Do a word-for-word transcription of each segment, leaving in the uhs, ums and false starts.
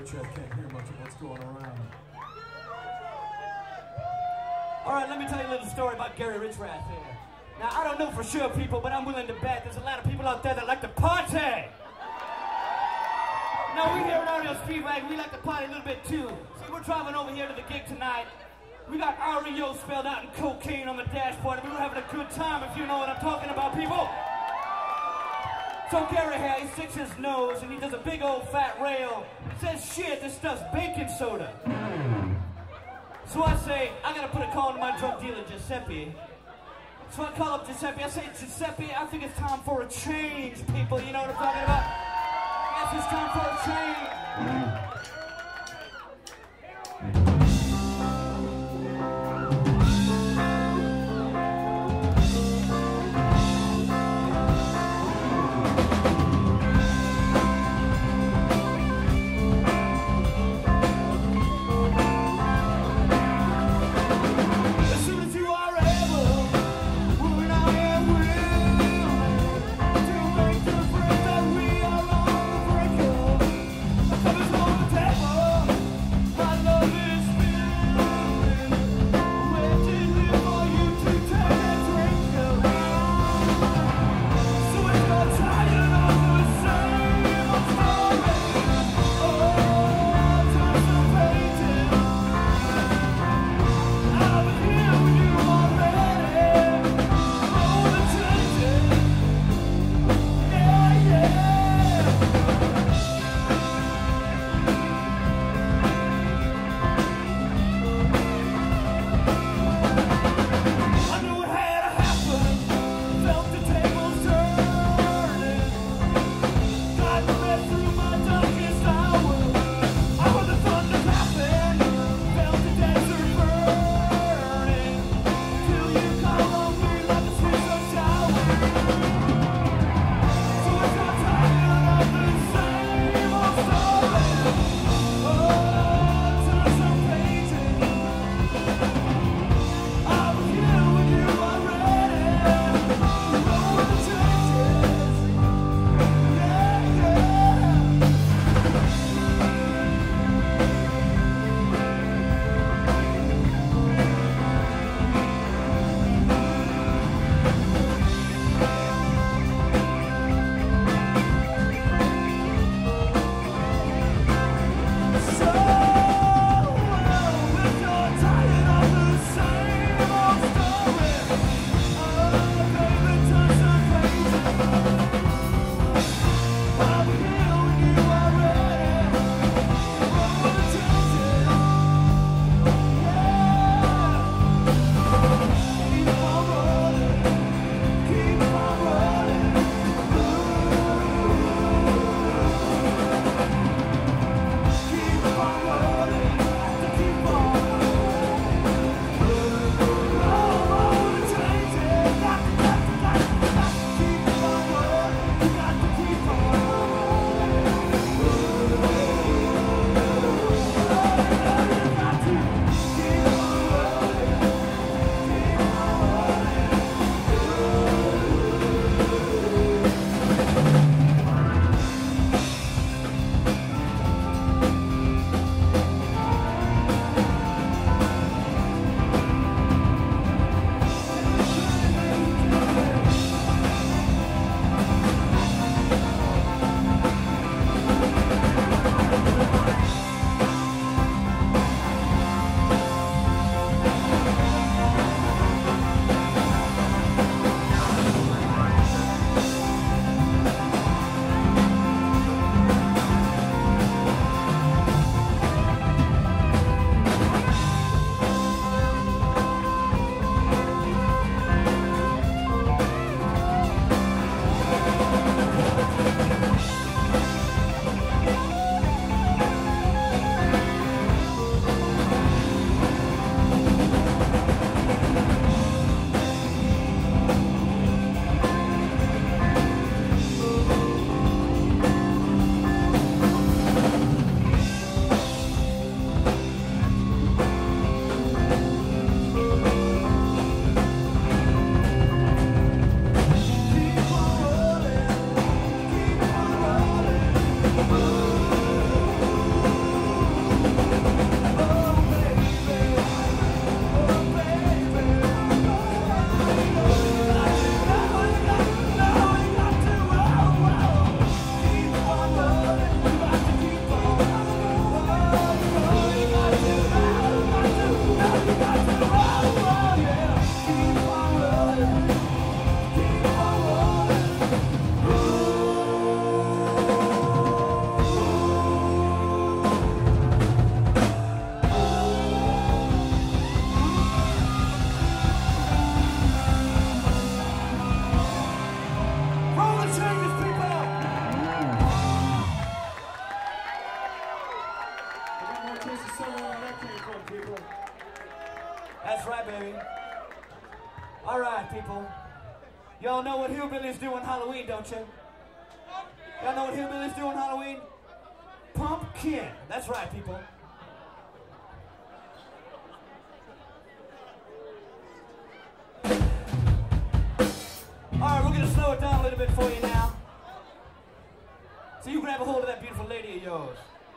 Richard can't hear much of what's going around. All right, let me tell you a little story about Gary Richrath here. Now, I don't know for sure, people, but I'm willing to bet there's a lot of people out there that like to party. Now, we here at Ariel Speedwagon, we like to party a little bit too. See, we're driving over here to the gig tonight. We got R E O spelled out in cocaine on the dashboard, and we were having a good time, if you know what I'm talking about, people. So Gary here, he sticks his nose and he does a big old fat rail. Says, shit, this stuff's baking soda. So I say, I gotta put a call to my drug dealer, Giuseppe. So I call up Giuseppe, I say, Giuseppe, I think it's time for a change, people. You know what I'm talking about? Yes, it's time for a change. We are people. Y'all know what hillbillies do on Halloween, don't you? Y'all know what hillbillies do on Halloween? Pumpkin. That's right, people. Alright, we're gonna slow it down a little bit for you now. So you grab a hold of that beautiful lady of yours.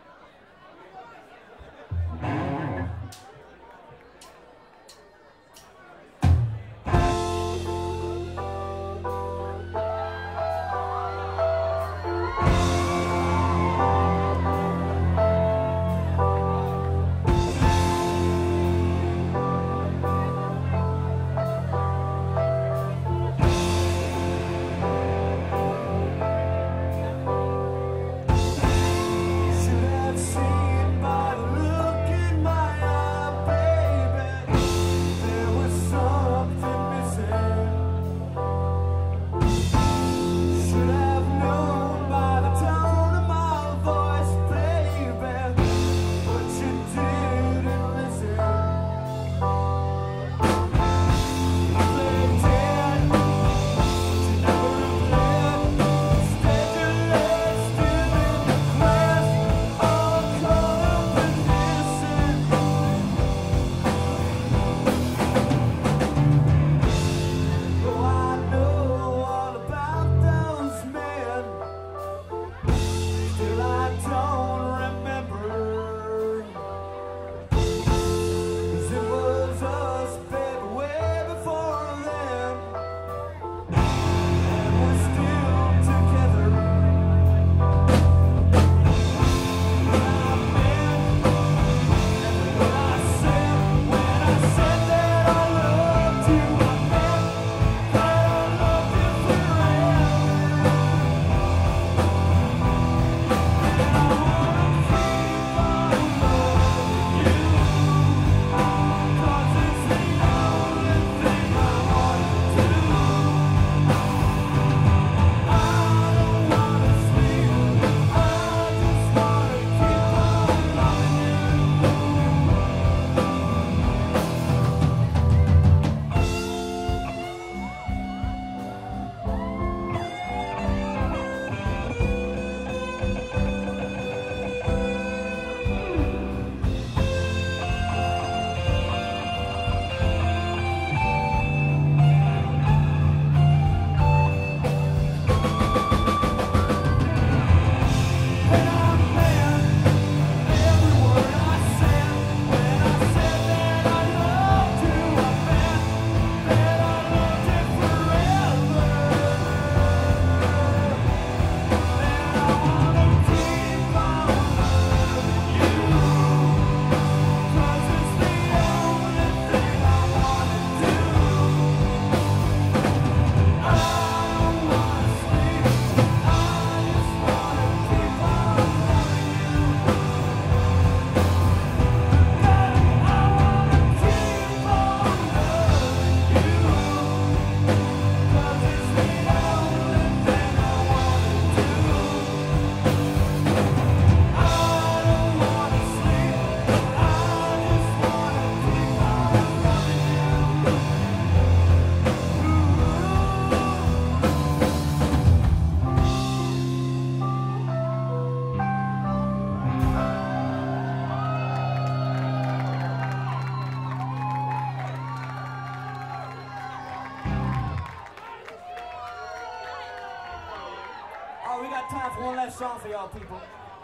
Time for one last song for y'all people.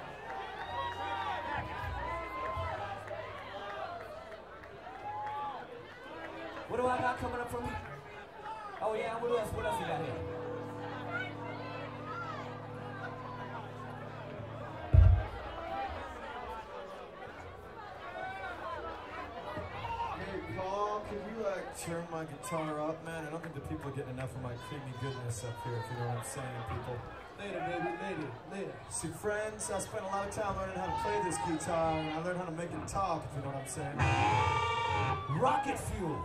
What do I got coming up for me? Oh yeah, what else? What else we got here? Hey Paul, can you like turn my guitar up, man? I don't think the people are getting enough of my creamy goodness up here, if you know what I'm saying, people. Later, baby, later, later. See, friends, I spent a lot of time learning how to play this guitar, and I learned how to make it talk, if you know what I'm saying. Rocket fuel.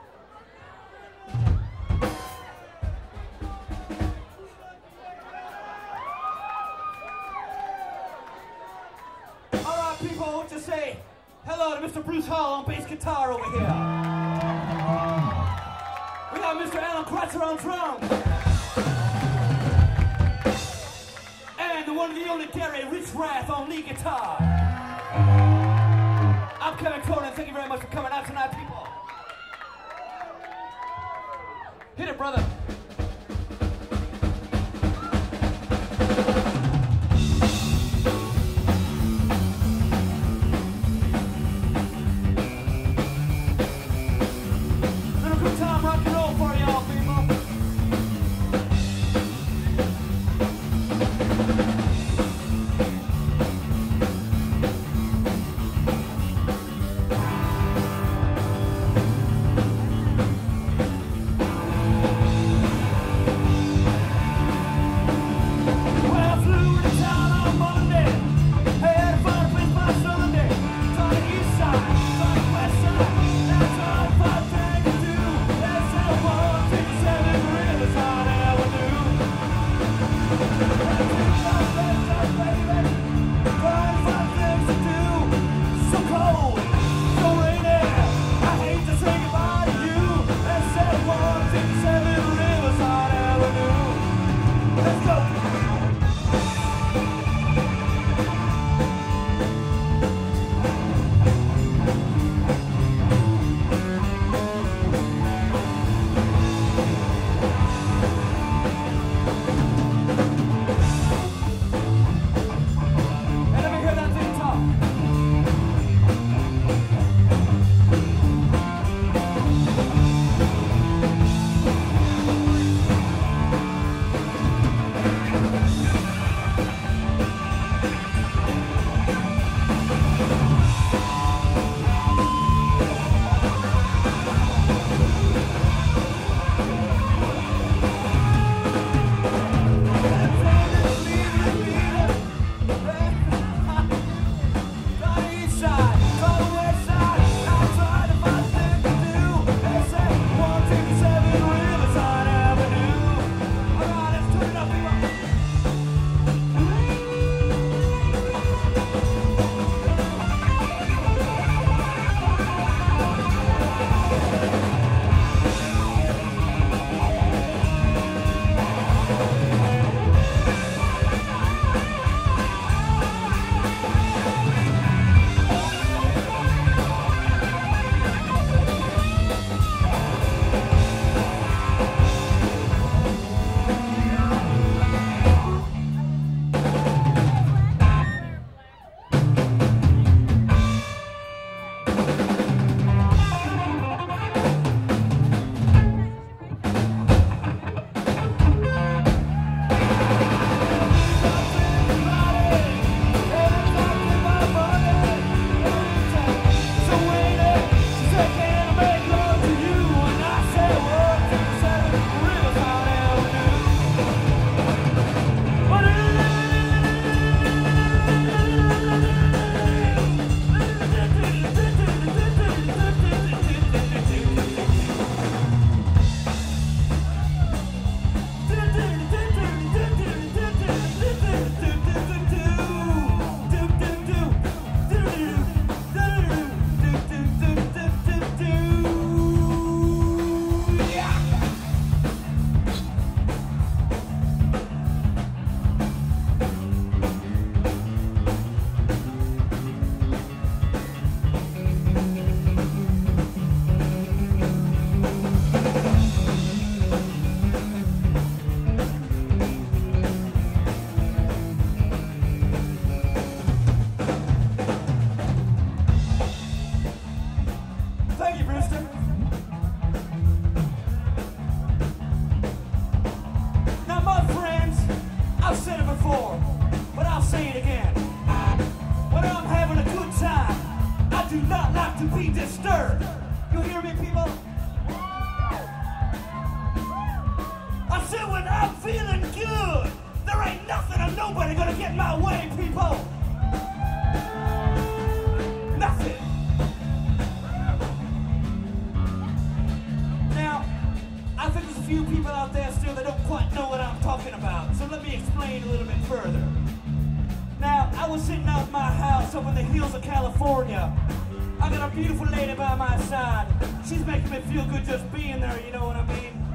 All right, people, I want to say hello to Mister Bruce Hall on bass guitar over here. We got On drums. And the one and the only Gary Rich Wrath on lead guitar. I'm Kevin Cronin. Thank you very much for coming out tonight, people. Hit it, brother. Little good time rock and roll for y'all, people. California. I got a beautiful lady by my side. She's making me feel good just being there, you know what I mean?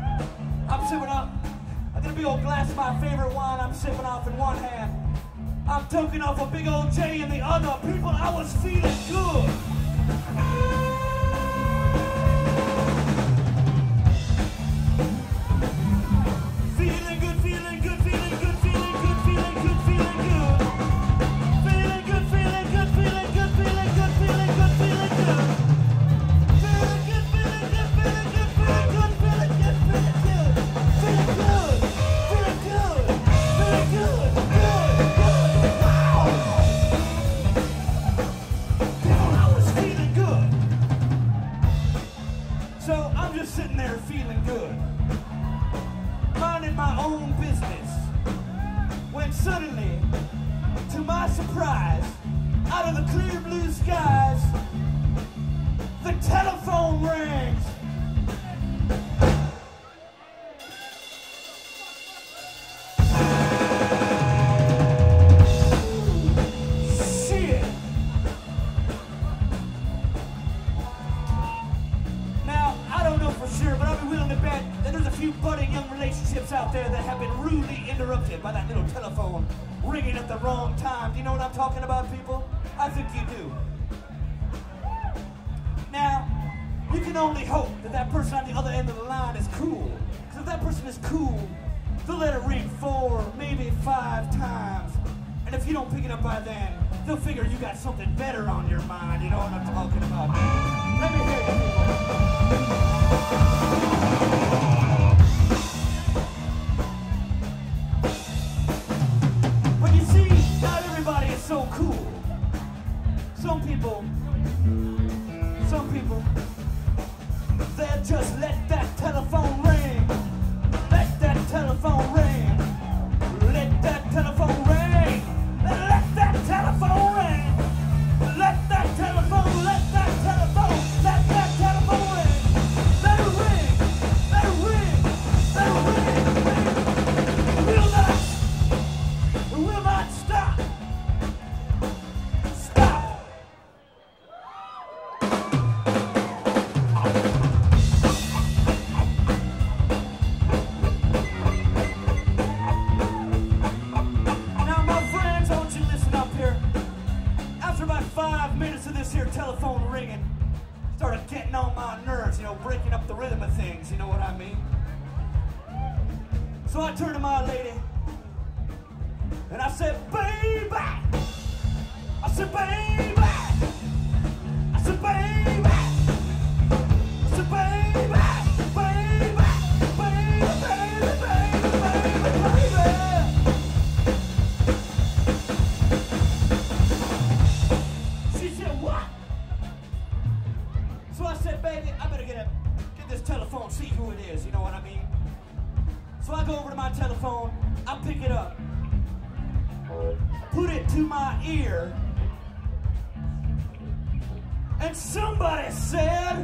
sipping up. I got a big old glass of my favorite wine I'm sipping off in one hand. I'm toking off a big old J in the other. People, I was feeling good. Feeling good, feeling good, feeling good, feeling good, feeling good, feeling good. Feeling good, feeling good, feeling good, feeling good, feeling good, feeling good. Feeling good, feeling good, feeling good, feeling good, feeling good, feeling good. Feeling good, feeling good, feeling good, good, good. Wow! People, I was feeling good. So I'm just sitting there feeling good, minding my own business, when suddenly, to my surprise, out of the clear blue skies, the telephone rings. Shit. Now, I don't know for sure, but I'll be willing to bet that there's a few budding young relationships out there that have been rudely interrupted by that little telephone ringing at the wrong time. Do you know what I'm talking about, people? I think you do. Now, you can only hope that that person on the other end of the line is cool. Because if that person is cool, they'll let it ring four, maybe five times. And if you don't pick it up by then, they'll figure you got something better on your mind. You know what I'm talking about? Let me hear you, people. But you see, not everybody is so cool. Some people, some people, they'll just let that telephone ring. Let that telephone ring. Let that telephone ring. Let that telephone ring. Let that telephone, let that telephone, let that telephone ring. Let it ring. Let it ring. Let it ring. It will not, it will not stop. Stop. Now, my friends, I want you to listen up here. After about five minutes of this here telephone ringing, started getting on my nerves, you know, breaking up the rhythm of things, you know what I mean? So I turned to my lady, and I said, baby! I said, baby! I said, baby! I said, baby! Baby! Baby, baby, baby, baby, baby! She said, what? So I said, baby, I better get a, get this telephone, see who it is, you know what I mean? So I go over to my telephone, I pick it up, put it to my ear, and somebody said,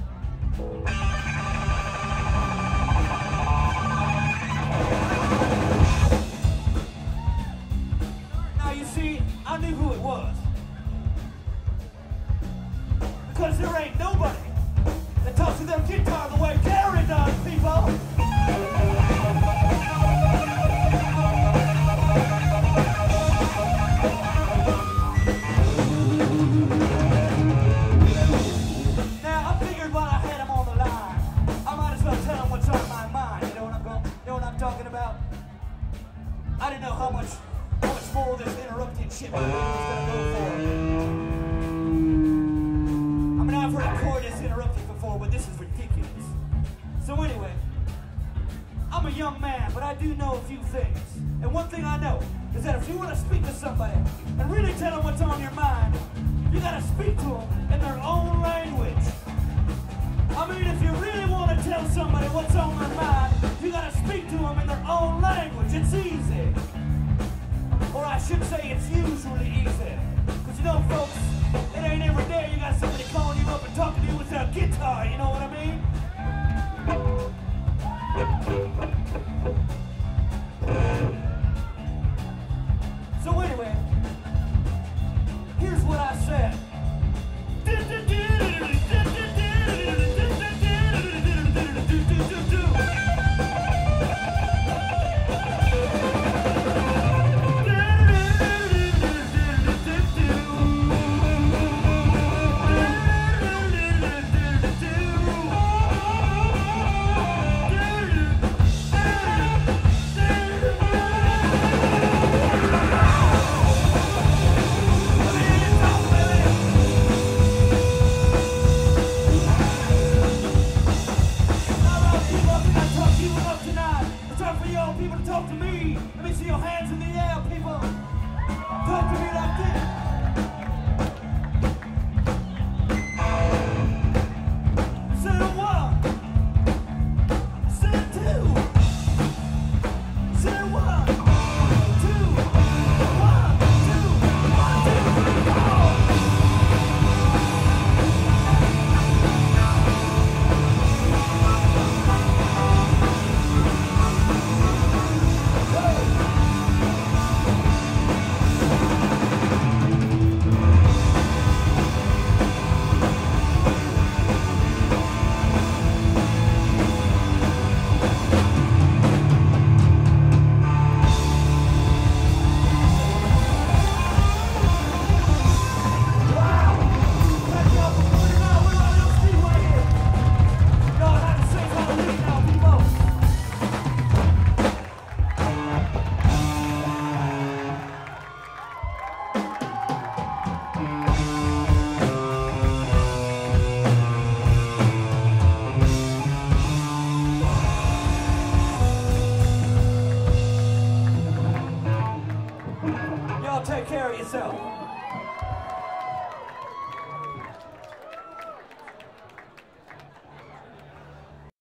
now you see, I knew who it was. Because there ain't nobody that talks to their guitar the way Gary does, people. Now, I figured while I had him on the line, I might as well tell him what's on my mind. You know what I'm going, you know what I'm talking about? I didn't know how much, how much more of this interrupting shit my lady was gonna go for. I mean, I've heard a chorus interrupted before, but this is ridiculous. So anyway, I'm a young man, but I do know a few things. And one thing I know is that if you want to speak to somebody and really tell them what's on your mind, you got to speak to them in their own language. I mean, if you really want to tell somebody what's on their mind, you got to speak to them in their own language. It's easy. Or I should say it's usually easy. Because you know, folks, it ain't every day you got somebody calling you up and talking to you with their guitar, you know what I mean? So anyway, here's what I said. take care of yourself.